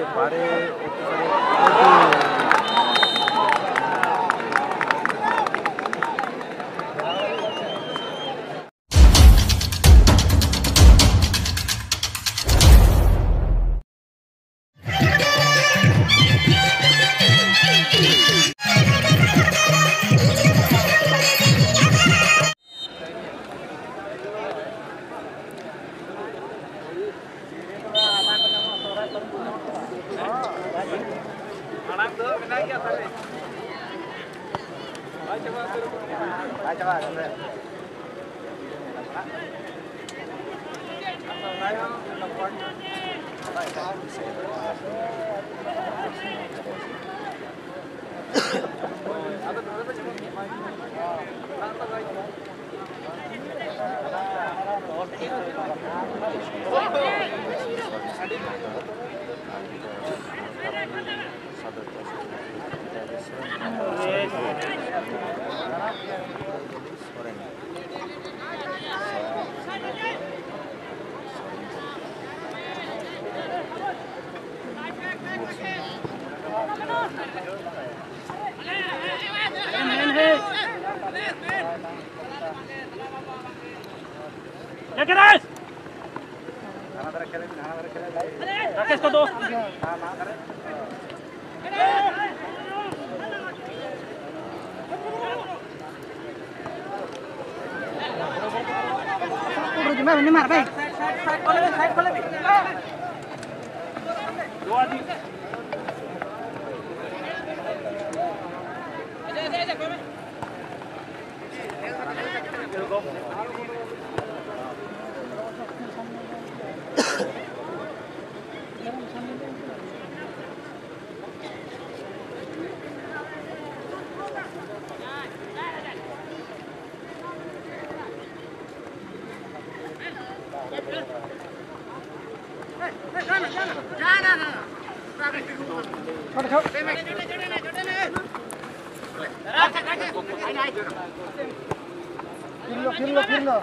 पारे राकेश को दो मार भाई साइड खोले दो आदमी फिर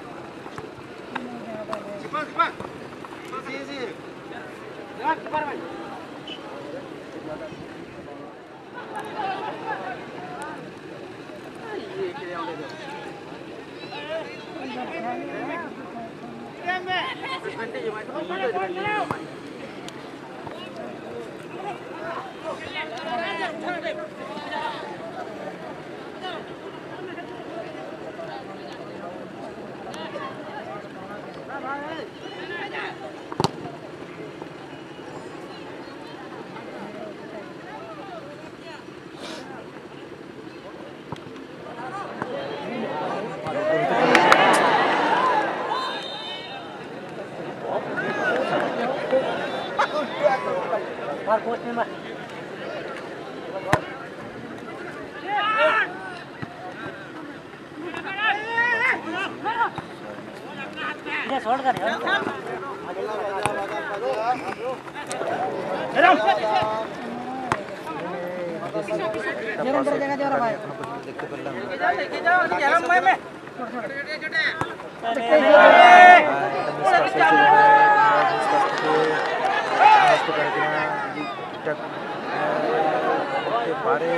छोड़ कर पारे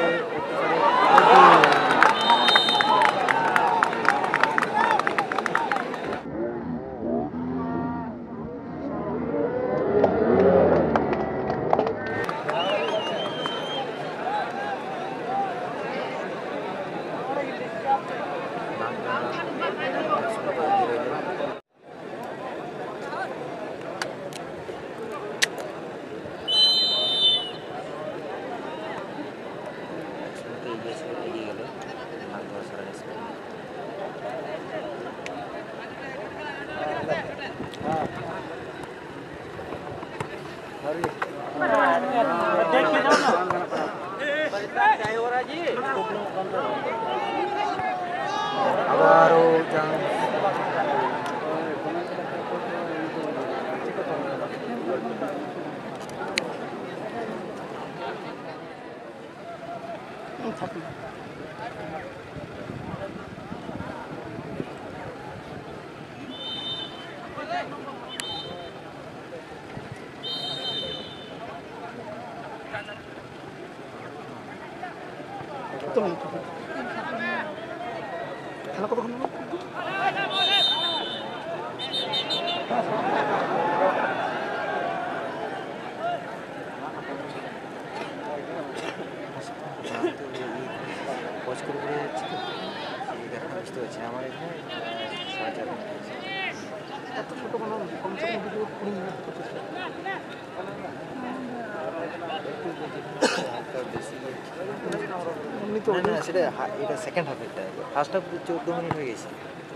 এটা সেকেন্ড হাফ এটা ফার্স্ট হাফ 14 মিনিট হয়ে গেছে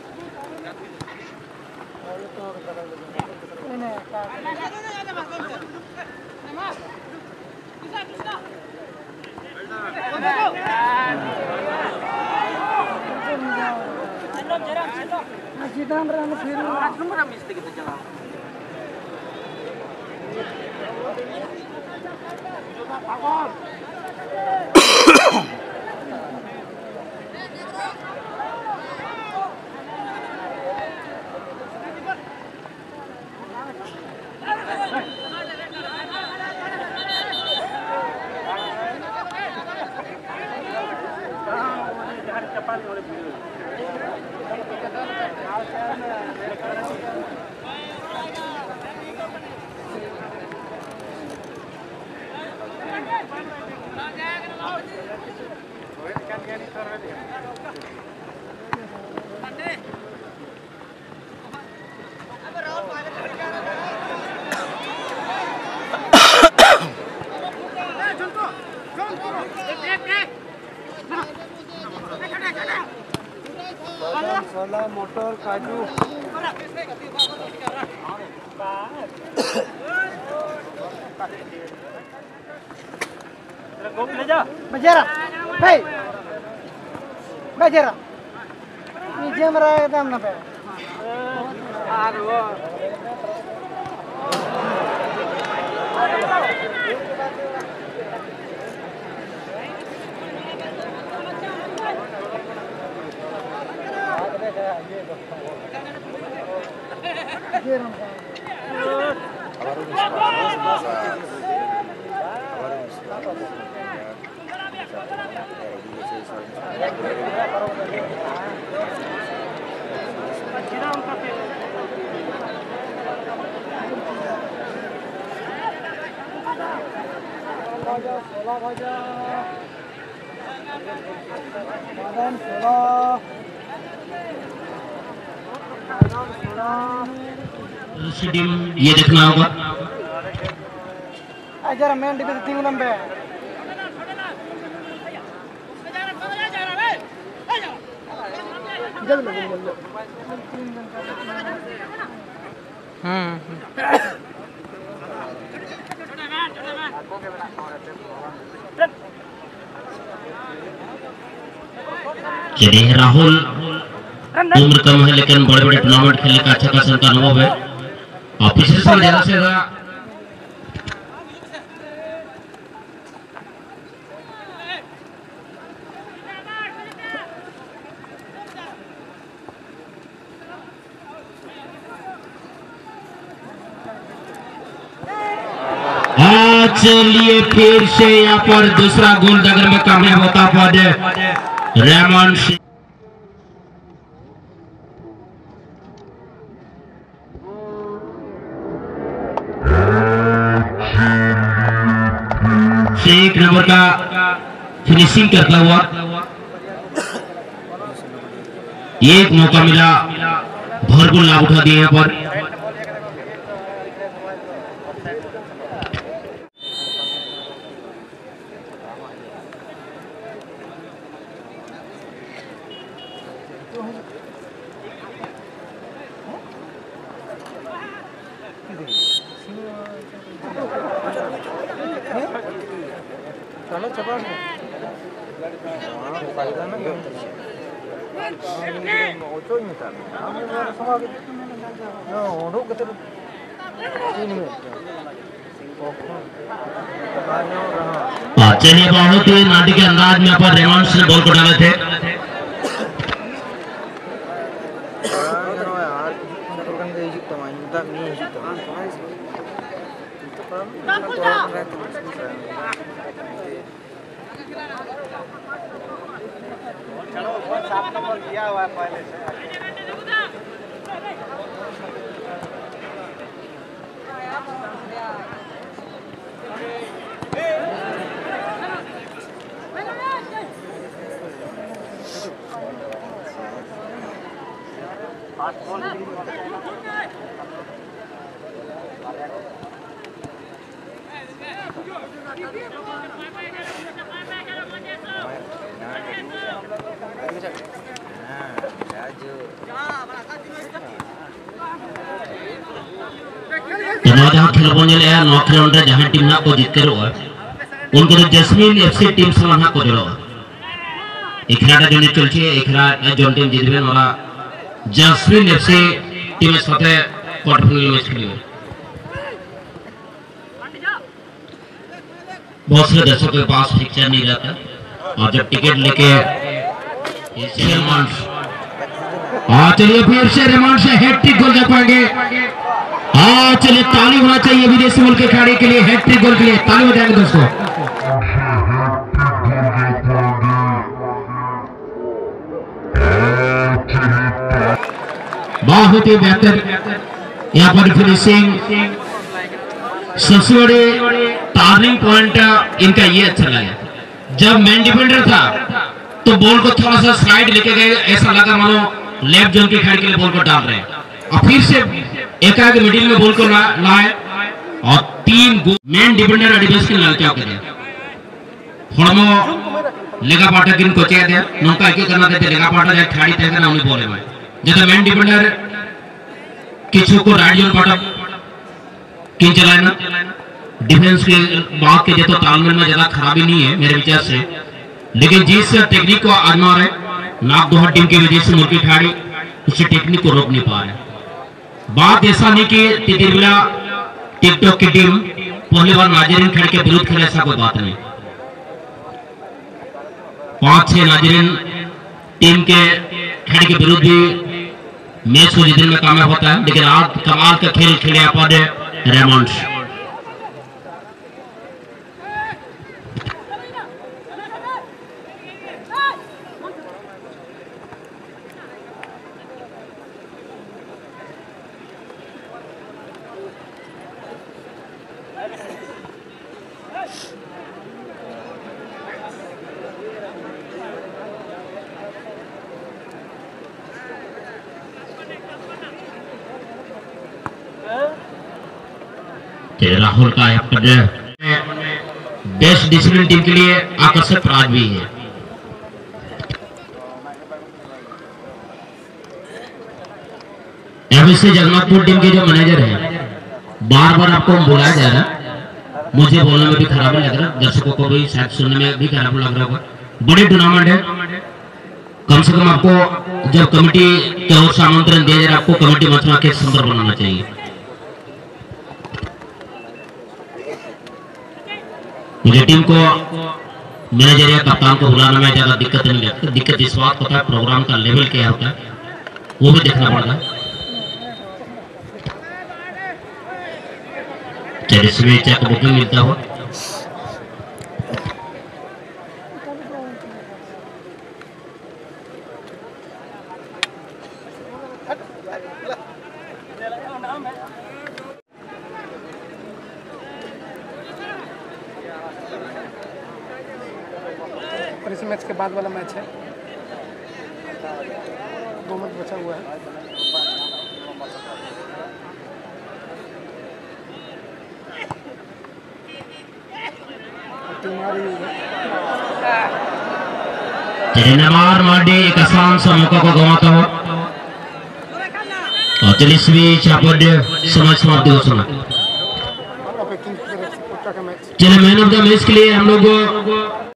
मोटर काजू बजेरा भाई बजेरा नीचे में रहा था हमने पे ये देखना होगा जरा मेन डिब्बे 3 नंबर चलिए राहुल उम्र कम है लेकिन बड़े बड़े टूर्नामेंट खेलने का अच्छा खासा उनका अनुभव है ऑफिसर से ज्यादा से ज्यादा चलिए फिर से यहाँ पर दूसरा गोल दगर में कामयाब होता पद रेमन एक नंबर का फिनिशिंग करता हुआ एक मौका मिला भरपूर लाभ उठा दिए यहाँ पर चलिए बहुत ही नाटी के अंदाज में पर रेमंड्स ने बॉल को डाले थे 7 नंबर किया हुआ है पहले से। जहाँ खेलबों जले यार नौकरी उनरे जहाँ टीम ना को जीत कर हुआ उनको तो जैस्मीन एफसी टीम से वहाँ को जोड़ा इखराटा जो निकल ची इखराटा जो टीम जीत गए और जैस्मीन एफसी टीम में स्वतः क्वार्टर फाइनल मैच खेली बहुत से दर्शकों के पास फिक्चर नहीं रहता और जब टिकट लेके चलिए फिर से रेमंड से हैट्रिक गोल कर पाएंगे। चलिए ताली होना चाहिए विदेशी मुल्क के खिलाड़ी के लिए हैट्रिक गोल के लिए ताली बजाएंगे दोस्तों। बहुत ही बेहतर यहाँ पर फिनिशिंग सबसे बड़े टर्निंग पॉइंट इनका ये अच्छा लगा जब मैन डिफेंडर था तो बॉल को थोड़ा सा स्लाइड लेके गए ऐसा लगा मानो लेफ्ट जोन के खिलाड़ी के लिए बॉल को डाल रहे हैं और फिर से एकाएक मिडिल में बॉल को लाए और 3 गोल मैन डिफेंडर डिफेंस के लड़के के लिए हड़मो लेगा पाटा किन कोचे दे नौका के करना देते लेगा पाटा जाए खिलाड़ी तय ना उन्हें बोले में जब मैन डिफेंडर किसी को राइट जोन पाटा किन चलाए ना डिफेंस के बात के जो तो तालमेल में ज्यादा खराबी नहीं है मेरे विचार से लेकिन जिस टेक्निक को आजमा रहे नाक दोहर टीम की वजह से मुल्की खिलाड़ी उस टेक्निक को रोक नहीं पा रहे। बात ऐसा नहीं कि तितिरबिला टिकटॉक की टीम पहली बार नाजरीन खेल के विरुद्ध खेले ऐसा कोई बात नहीं 5-6 नाजरीन टीम के खेल के विरुद्ध भी मैच को जीतने में कामयाब होता है लेकिन आज कमाल का खेल खेले आप रेमंड राहुल का बेस्ट डिसिप्लिन टीम के लिए आकर्षक प्राज भी है। एमएससी जगन्नाथपुर टीम के जो मैनेजर है बार बार आपको बुलाया जा रहा है मुझे बोलने में भी खराब लग रहा दर्शकों को भी शायद सुनने में भी खराब लग रहा होगा बड़े टूर्नामेंट है कम से कम आपको जब कमेटी की ओर से आमंत्रण दिया जाए आपको कमेटी मंच में सुंदर बनाना चाहिए। मुझे टीम को मैनेजर या कप्तान को बुलाने में ज्यादा दिक्कत नहीं लगती दिक्कत इस बात होता है प्रोग्राम का लेवल क्या होता है वो भी देखना पड़ता है। चलिए इसमें चेक बुकिंग मिलता हो और इस मैच के बाद वाला मैच है 2 मैच बचा हुआ है। नमार मार्डी एक आसान सा मौका को गंवाता हो और 40वीं चापड़ समय समाप्ति घोषणा चले मैन ऑफ द मैच के लिए हम लोग